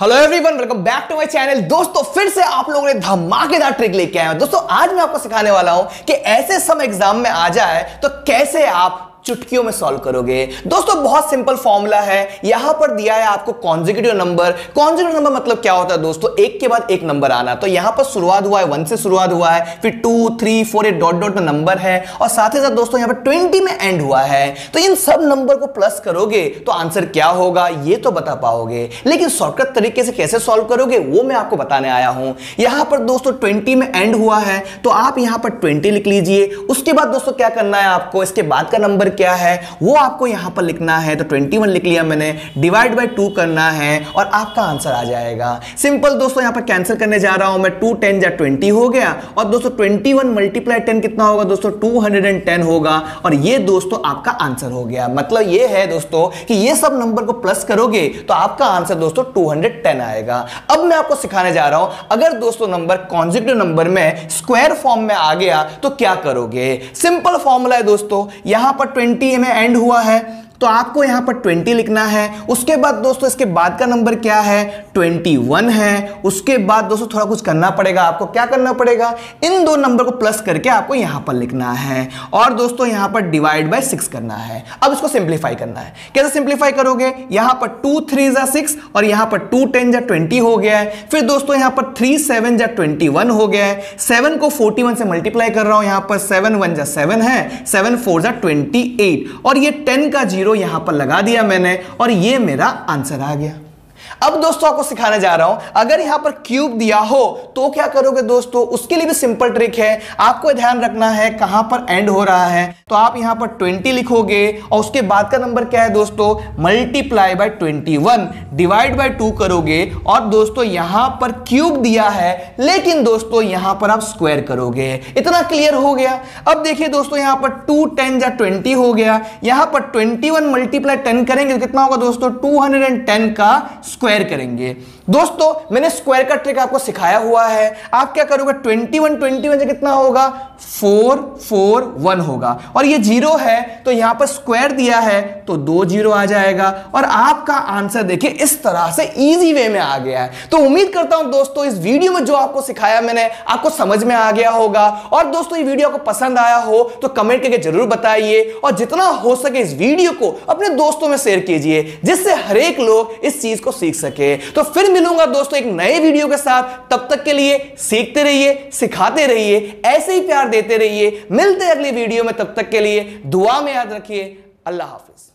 Hello everyone, welcome back to my channel. दोस्तों फिर से आप लोगों ने धमाकेदार ट्रिक लेके आए हैं। दोस्तों आज मैं आपको सिखाने वाला हूं कि ऐसे सम एग्जाम में आ जाए तो कैसे आप चुटकियों में सॉल्व करोगे। दोस्तों बहुत सिंपल फॉर्मूला है, यहां पर दिया है आपको कॉन्जिक्यूटिव नंबर। कॉन्जिक्यूटिव नंबर मतलब क्या होता है दोस्तों, एक के बाद एक नंबर आना। तो यहां पर शुरुआत हुआ है 1 से शुरुआत हुआ है, फिर 2 3 4 ये डॉट डॉट में नंबर है और साथ ही साथ दोस्तों यहां पर 20 में एंड हुआ है। तो इन सब नंबर को प्लस करोगे तो आंसर क्या होगा ये तो बता पाओगे, लेकिन शॉर्टकट तरीके से कैसे सॉल्व करोगे वो मैं आपको बताने आया हूं। यहां पर दोस्तों 20 में एंड हुआ है तो आप यहां पर 20 लिख लीजिए। उसके बाद दोस्तों क्या करना है आपको, इसके बाद का नंबर क्या है वो आपको यहां पर लिखना है। तो 21 लिख लिया मैंने, डिवाइड बाय 2 करना है और आपका आंसर आ जाएगा। सिंपल दोस्तों यहां पर कैंसिल करने जा रहा हूं मैं, 2 10 या 20 हो गया और दोस्तों 21 मल्टीप्लाई 10 कितना होगा दोस्तों, 210 होगा और ये दोस्तों आपका आंसर हो गया। मतलब ये है दोस्तों कि ये सब नंबर को प्लस करोगे तो आपका आंसर दोस्तों 210 आएगा। अब मैं आपको सिखाने जा रहा हूं अगर दोस्तों नंबर कॉन्जिक्यूटिव नंबर में स्क्वायर फॉर्म में आ गया तो क्या करोगे। सिंपल फॉर्मूला है दोस्तों, यहां पर 20 में एंड हुआ है तो आपको यहां पर 20 लिखना है। उसके बाद दोस्तों इसके बाद का नंबर क्या है, 21 है। उसके बाद दोस्तों थोड़ा कुछ करना पड़ेगा, आपको क्या करना पड़ेगा, इन दो नंबर को प्लस करके आपको यहां पर लिखना है और दोस्तों यहां पर डिवाइड बाय 6 करना है। अब इसको सिंप्लीफाई करना है। कैसे सिंप्लीफाई करोगे, यहां पर 2 3 6 और यहां पर 2 10 20 हो गया है। फिर दोस्तों यहां पर 3 7 21 हो गया है। 7 को 41 से मल्टीप्लाई कर रहा हूं, यहां पर 7 1 7 है, 7 4 28 और ये 10 का 0 यहां पर लगा दिया मैंने और ये मेरा आंसर आ गया। अब दोस्तों आपको सिखाने जा रहा हूं अगर यहां पर क्यूब दिया हो तो क्या करोगे दोस्तों, उसके लिए भी सिंपल ट्रिक है। आपको ध्यान रखना है कहां पर एंड हो रहा है, तो आप यहां पर 20 लिखोगे और उसके बाद का नंबर क्या है दोस्तों, मल्टीप्लाई बाय 21 डिवाइड बाय 2 करोगे और दोस्तों यहां पर क्यूब दिया है लेकिन दोस्तों यहां पर आप स्क्वायर करोगे। इतना क्लियर हो गया। अब देखिए दोस्तों यहां पर 2 10 20 हो गया, यहां पर 21 मल्टीप्लाई 10 करेंगे तो कितना होगा दोस्तों, 210 का स्क्वायर करेंगे। दोस्तों मैंने स्क्वायर का ट्रिक आपको सिखाया हुआ है। आप क्या करोगे, 21 से कितना होगा, 441 होगा और ये 0 है तो यहां पर स्क्वायर दिया है तो 2 0 आ जाएगा और आपका आंसर देखिए इस तरह से इजी वे में आ गया है। तो उम्मीद करता हूं दोस्तों इस वीडियो में जो आपको सिखाया मैंने आपको समझ में आ गया होगा और दोस्तों ये वीडियो आपको पसंद आया हो तो कमेंट करके जरूर बताइए और जितना हो सके इस वीडियो को अपने दोस्तों में शेयर कीजिए जिससे हर एक लोग इस चीज को सीख सके। तो फिर मिलूंगा दोस्तों एक नए वीडियो के साथ, तब तक के लिए सीखते रहिए, सिखाते रहिए, ऐसे ही प्यार देते रहिए। मिलते हैं अगली वीडियो में, तब तक के लिए दुआ में याद रखिए। अल्लाह हाफिज।